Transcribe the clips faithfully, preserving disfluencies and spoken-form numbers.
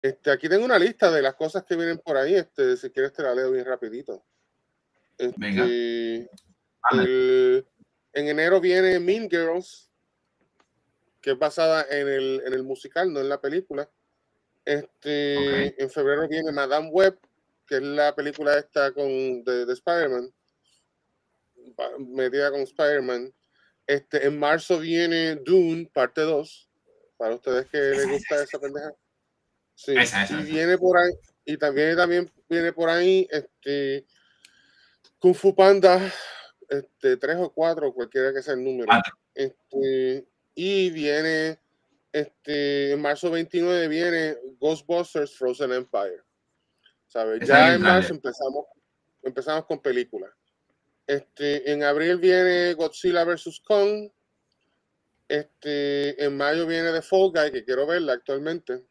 Este, aquí tengo una lista de las cosas que vienen por ahí. Este, si quieres te la leo bien rapidito. Venga. Este, el, en enero viene Mean Girls, que es basada en el, en el musical, no en la película. Este, okay. En febrero viene Madame Web, que es la película esta con, de, de Spider-Man, metida con Spider-Man. Este, en marzo viene Dune, parte dos, para ustedes que les gusta esa pendeja. Sí, esa, esa, y esa. Viene por ahí, y también, también viene por ahí este, Kung Fu Panda, este, tres o cuatro, cualquiera que sea el número. Este, y viene, este, en marzo veintinueve viene Ghostbusters Frozen Empire. ¿Sabes? Ya en marzo empezamos, empezamos con películas. Este, en abril viene Godzilla versus Kong. Este, en mayo viene The Fall Guy, que quiero verla actualmente.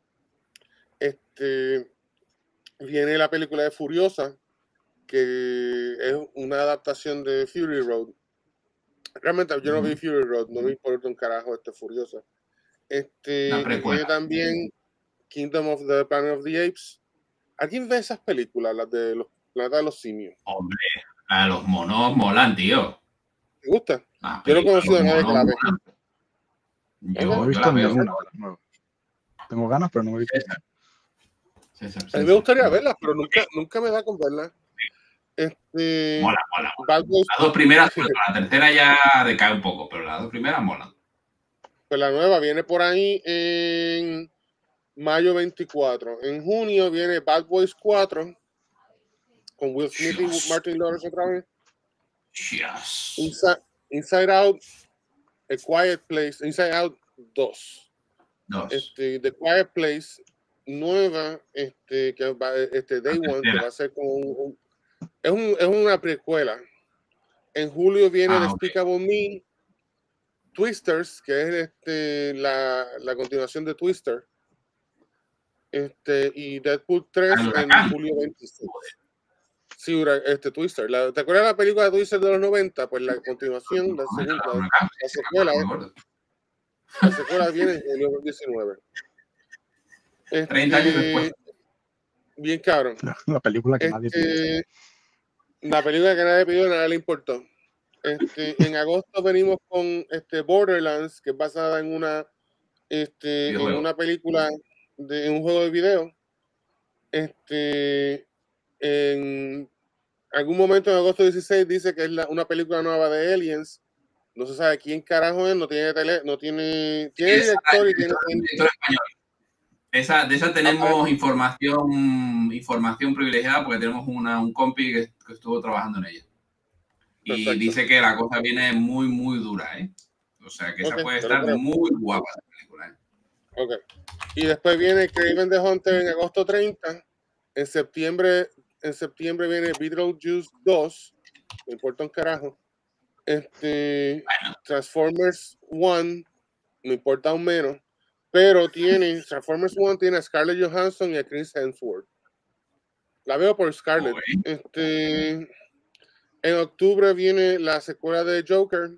Este, viene la película de Furiosa, que es una adaptación de Fury Road. Realmente yo no vi Fury Road, no me importa un carajo este Furiosa. Este, y viene también Kingdom of the Planet of the Apes. ¿Alguien ve esas películas, las de los planetas de los simios? Hombre, a los monos molan, tío. ¿Te gusta? Ah, yo no he conocido a nadie que la ve. Yo no he visto ninguna. No. Tengo ganas, pero no he visto. César, César, a mí me gustaría César. verlas, pero nunca, nunca me da con verlas. Este, mola, mola. mola. Las dos primeras, pero la tercera ya decae un poco, pero las dos primeras molan. Pues la nueva viene por ahí en mayo veinticuatro. En junio viene Bad Boys cuatro con Will Smith yes. y Martin Lawrence otra vez. Yes. Inside, Inside Out, A Quiet Place, Inside Out dos. Dos. Este, The Quiet Place nueva, este, que va, este Day One, que va a ser como un, un, es, un, es una precuela. En julio viene ah, Despicable okay. Me, Twisters, que es este, la, la continuación de Twister. Este, y Deadpool tres en julio veintiséis. Sí, este Twister. La, ¿Te acuerdas de la película de Twister de los noventa? Pues la continuación, la segunda, la, la secuela, ¿eh? La secuela viene en julio diecinueve. Este, treinta años después. Bien cabrón. La película que este, nadie pidió. La película que nadie pidió, nada le importó. Este, en agosto venimos con este Borderlands, que es basada en una, este, en una película de en un juego de video. Este, en algún momento en agosto dieciséis dice que es la, una película nueva de Aliens. No se sabe quién carajo es, no tiene tele, no tiene, tiene esa, director y tiene director español. Esa, de esa tenemos ah, información, información privilegiada porque tenemos una, un compi que, que estuvo trabajando en ella. Y perfecto. Dice que la cosa viene muy, muy dura, ¿eh? O sea, que okay, esa puede estar muy guapa esa película, ¿eh? Ok. Y después viene Kraven the Hunter en agosto treinta. En septiembre, en septiembre viene Beetlejuice dos. Me importa un carajo. Este, bueno. Transformers uno. Me importa un menos. Pero tiene, Transformers uno tiene a Scarlett Johansson y a Chris Hemsworth. La veo por Scarlett. Okay. Este, en octubre viene la secuela de Joker.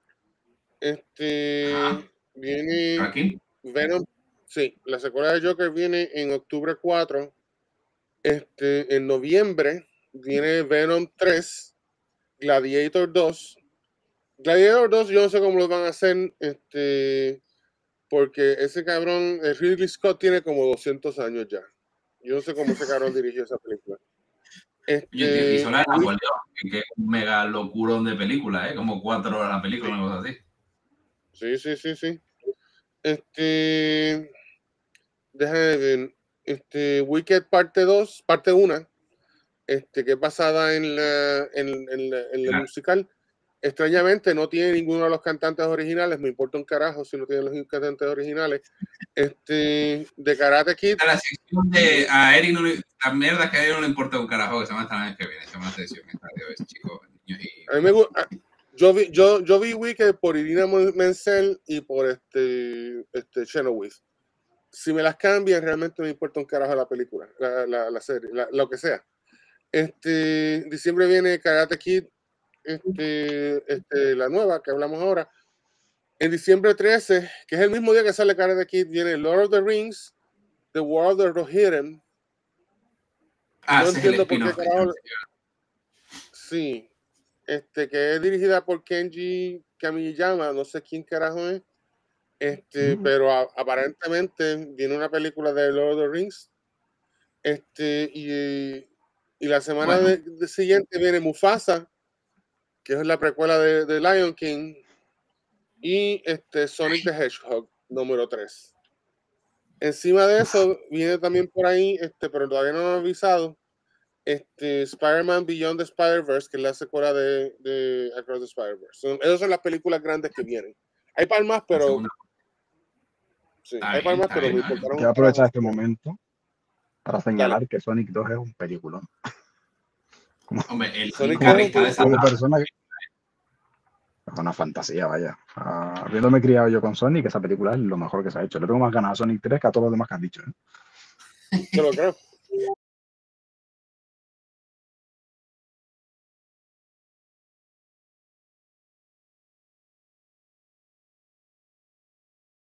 Este, ah. viene ¿Aquí? Venom. Sí, la secuela de Joker viene en octubre cuatro. Este, en noviembre viene Venom tres, Gladiator dos. Gladiator dos yo no sé cómo lo van a hacer, este, porque ese cabrón, el Ridley Scott tiene como doscientos años ya. Yo no sé cómo ese cabrón dirigió esa película. Este, y solo Napoleón, que es un mega locurón de película, ¿eh? Como cuatro horas la película, sí. Una cosa así. Sí, sí, sí, sí. Este, déjame ver. Este, Wicked parte dos, parte uno, este, que es basada en la, en, en la, en la claro. musical. Extrañamente no tiene ninguno de los cantantes originales, me importa un carajo si no tiene los cantantes originales. Este, de Karate Kid. A la sección de a Eric no le, la mierda que a Eric no le importa un carajo, que se llama hasta la vez que viene, se llama sección de chicos, niños y... A mí me gusta. Yo vi, yo, yo vi Wicked por Irina Menzel y por este, este Chenoweth. Si me las cambian, realmente me importa un carajo la película, la, la, la serie, la, lo que sea. Este, diciembre viene Karate Kid, este, este, la nueva que hablamos ahora. En diciembre trece, que es el mismo día que sale Karate Kid, viene Lord of the Rings, The World of Rohirrim. Ah, no ese entiendo es el por qué carajo. Sí, este, que es dirigida por Kenji Kamiyama, no sé quién carajo es. Este, mm. pero a, aparentemente viene una película de Lord of the Rings. Este, y, y la semana bueno. de, de siguiente viene Mufasa, que es la precuela de, de Lion King, y este Sonic the Hedgehog número tres. Encima de eso viene también por ahí, este, pero todavía no lo han avisado, este, Spider-Man Beyond the Spider-Verse, que es la secuela de, de Across the Spider-Verse. Son, esas son las películas grandes que vienen. Hay palmas, pero sí, hay palmas, pero me importaron. Quiero aprovechar este momento para señalar Dale. que Sonic dos es un peliculón. Como, Hombre, el Sonic como, como, como persona que es una fantasía, vaya. Uh, habiéndome criado yo con Sonic, esa película es lo mejor que se ha hecho. Le tengo más ganas a Sonic tres que a todos los demás que han dicho. ¿eh? Yo lo creo.